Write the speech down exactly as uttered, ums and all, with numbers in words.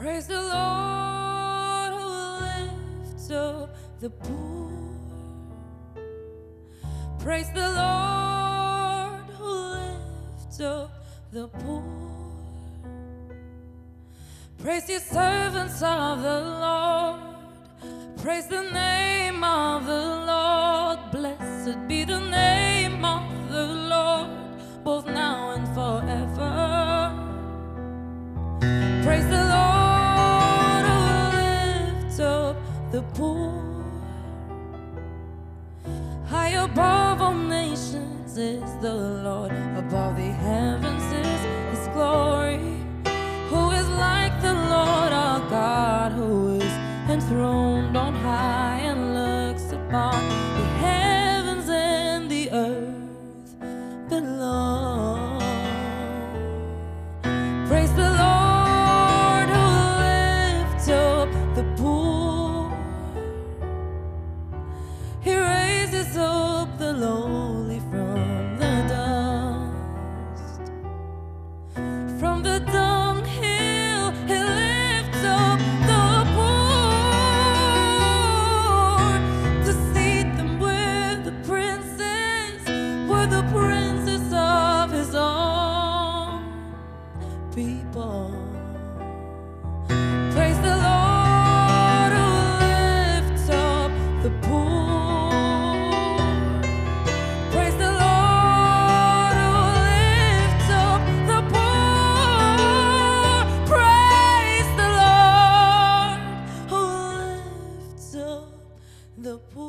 Praise the Lord who lifts up the poor. Praise the Lord who lifts up the poor. Praise ye servants of the Lord. Praise the name of the Lord. Blessed be the name of the Lord, both now and forever. Praise the Lord who lifts up the poor. High above all nations is the Lord, above the heavens is His glory. Who is like the Lord our God, who is enthroned on high and looks upon the heavens and the earth below. Praise the Lord who lifts up the poor. He raises up the lowly from the dust. From the dunghill He lifts up the poor, to seat them with the princes, with the princes of His own people. Praise the Lord who lifts up the poor. Praise the Lord who lifts up the poor. Praise the Lord who lifts up the poor.